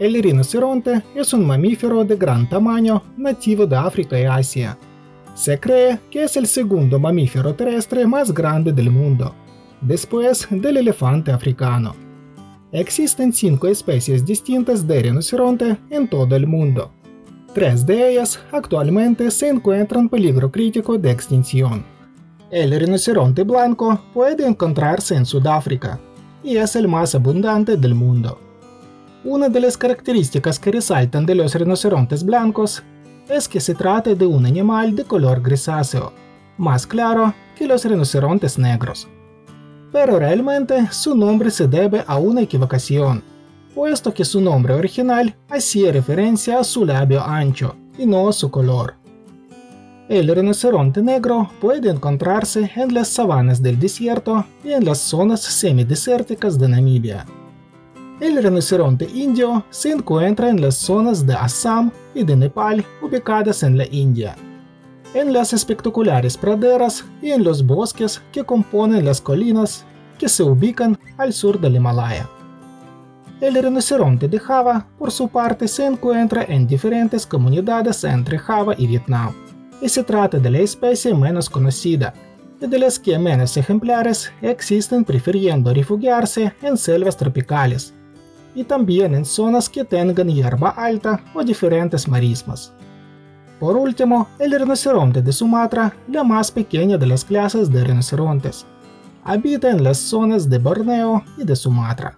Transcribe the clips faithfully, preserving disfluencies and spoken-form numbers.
El rinoceronte es un mamífero de gran tamaño nativo de África y Asia. Se cree que es el segundo mamífero terrestre más grande del mundo, después del elefante africano. Existen cinco especies distintas de rinoceronte en todo el mundo. Tres de ellas actualmente se encuentran en peligro crítico de extinción. El rinoceronte blanco puede encontrarse en Sudáfrica y es el más abundante del mundo. Una de las características que resaltan de los rinocerontes blancos es que se trata de un animal de color grisáceo, más claro que los rinocerontes negros. Pero realmente su nombre se debe a una equivocación, puesto que su nombre original hacía referencia a su labio ancho y no a su color. El rinoceronte negro puede encontrarse en las sabanas del desierto y en las zonas semidesérticas de Namibia. El rinoceronte indio se encuentra en las zonas de Assam y de Nepal ubicadas en la India, en las espectaculares praderas y en los bosques que componen las colinas que se ubican al sur del Himalaya. El rinoceronte de Java, por su parte, se encuentra en diferentes comunidades entre Java y Vietnam, y se trata de la especie menos conocida, y de las que menos ejemplares existen prefiriendo refugiarse en selvas tropicales, y también en zonas que tengan hierba alta o diferentes marismas. Por último, el rinoceronte de Sumatra, la más pequeña de las clases de rinocerontes, habita en las zonas de Borneo y de Sumatra.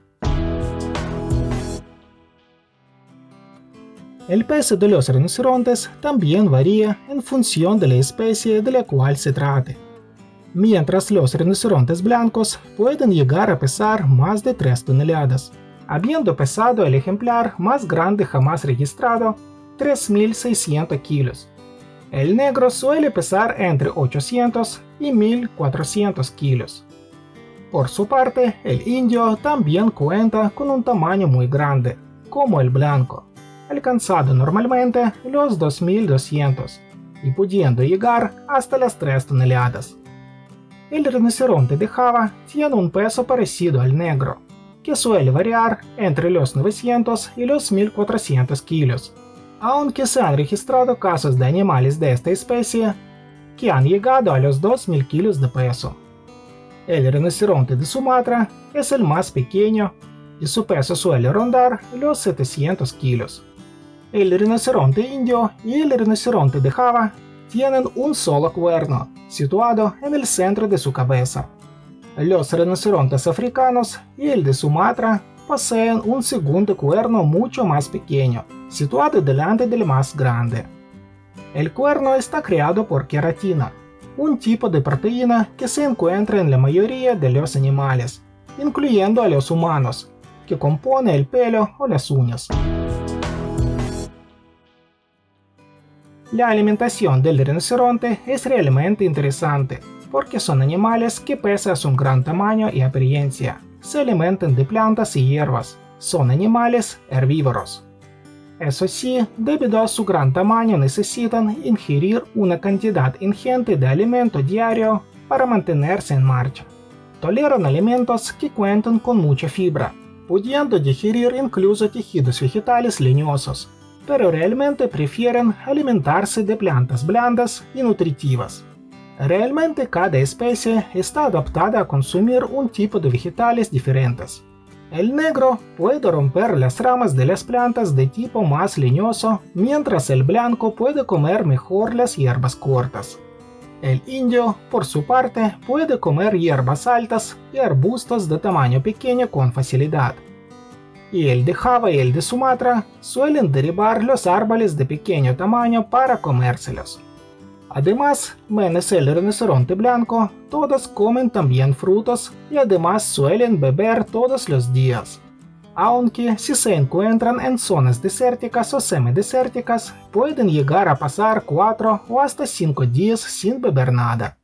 El peso de los rinocerontes también varía en función de la especie de la cual se trate. Mientras los rinocerontes blancos pueden llegar a pesar más de tres toneladas, habiendo pesado el ejemplar más grande jamás registrado, tres mil seiscientos kilos. El negro suele pesar entre ochocientos y mil cuatrocientos kilos. Por su parte, el indio también cuenta con un tamaño muy grande, como el blanco, alcanzando normalmente los dos mil doscientos y pudiendo llegar hasta las tres toneladas. El rinoceronte de Java tiene un peso parecido al negro, que suele variar entre los novecientos y los mil cuatrocientos kilos, aunque se han registrado casos de animales de esta especie que han llegado a los dos mil kilos de peso. El rinoceronte de Sumatra es el más pequeño y su peso suele rondar los setecientos kilos. El rinoceronte indio y el rinoceronte de Java tienen un solo cuerno, situado en el centro de su cabeza. Los rinocerontes africanos y el de Sumatra poseen un segundo cuerno mucho más pequeño, situado delante del más grande. El cuerno está creado por queratina, un tipo de proteína que se encuentra en la mayoría de los animales, incluyendo a los humanos, que compone el pelo o las uñas. La alimentación del rinoceronte es realmente interesante, porque son animales que pese a su gran tamaño y apariencia, se alimentan de plantas y hierbas, son animales herbívoros. Eso sí, debido a su gran tamaño necesitan ingerir una cantidad ingente de alimento diario para mantenerse en marcha. Toleran alimentos que cuentan con mucha fibra, pudiendo digerir incluso tejidos vegetales leñosos, pero realmente prefieren alimentarse de plantas blandas y nutritivas. Realmente cada especie está adaptada a consumir un tipo de vegetales diferentes. El negro puede romper las ramas de las plantas de tipo más leñoso, mientras el blanco puede comer mejor las hierbas cortas. El indio, por su parte, puede comer hierbas altas y arbustos de tamaño pequeño con facilidad. Y el de Java y el de Sumatra suelen derribar los árboles de pequeño tamaño para comérselos. Además, menos el rinoceronte blanco, todos comen también frutos y además suelen beber todos los días. Aunque si se encuentran en zonas desérticas o semidesérticas, pueden llegar a pasar cuatro o hasta cinco días sin beber nada.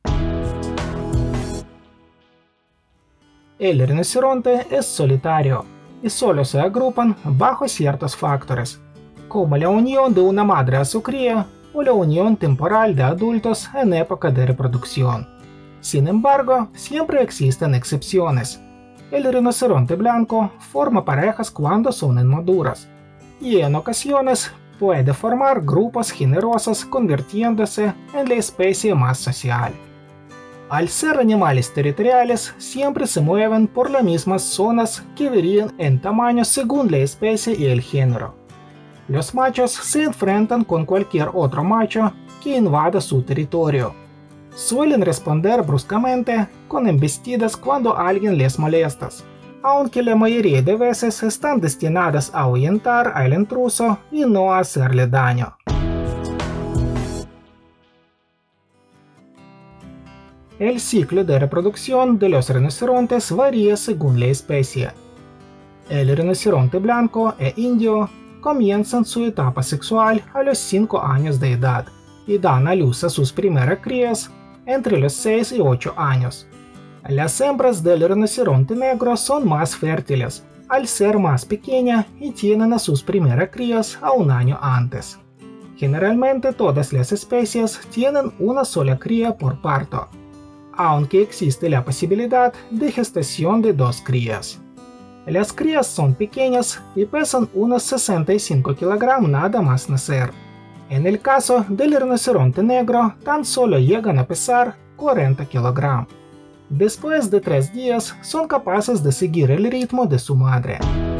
El rinoceronte es solitario y solo se agrupan bajo ciertos factores, como la unión de una madre a su cría o la unión temporal de adultos en época de reproducción. Sin embargo, siempre existen excepciones. El rinoceronte blanco forma parejas cuando son inmaduras, y en ocasiones puede formar grupos generosos convirtiéndose en la especie más social. Al ser animales territoriales, siempre se mueven por las mismas zonas que varían en tamaño según la especie y el género. Los machos se enfrentan con cualquier otro macho que invada su territorio. Suelen responder bruscamente con embestidas cuando alguien les molesta, aunque la mayoría de veces están destinadas a ahuyentar al intruso y no a hacerle daño. El ciclo de reproducción de los rinocerontes varía según la especie. El rinoceronte blanco e indio comienzan su etapa sexual a los cinco años de edad y dan a luz a sus primeras crías entre los seis y ocho años. Las hembras del rinoceronte negro son más fértiles, al ser más pequeñas y tienen a sus primeras crías a un año antes. Generalmente todas las especies tienen una sola cría por parto, aunque existe la posibilidad de gestación de dos crías. Las crías son pequeñas y pesan unos sesenta y cinco kilogramos nada más nacer. En el caso del rinoceronte negro, tan solo llegan a pesar cuarenta kilogramos. Después de tres días, son capaces de seguir el ritmo de su madre.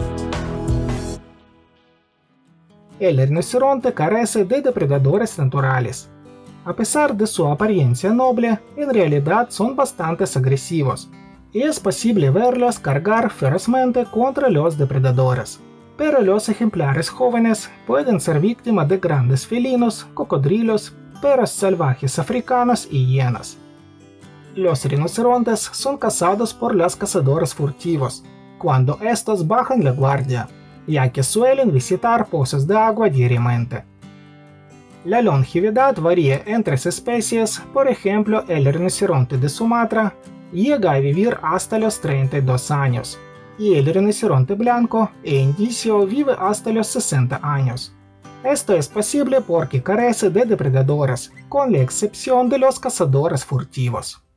El rinoceronte carece de depredadores naturales. A pesar de su apariencia noble, en realidad son bastante agresivos, y es posible verlos cargar ferozmente contra los depredadores. Pero los ejemplares jóvenes pueden ser víctimas de grandes felinos, cocodrilos, perros salvajes africanos y hienas. Los rinocerontes son cazados por los cazadores furtivos, cuando estos bajan la guardia, ya que suelen visitar pozos de agua diariamente. La longevidad varía entre especies, por ejemplo el rinoceronte de Sumatra llega a vivir hasta los treinta y dos años, y el rinoceronte blanco e indio vive hasta los sesenta años. Esto es posible porque carece de depredadores, con la excepción de los cazadores furtivos.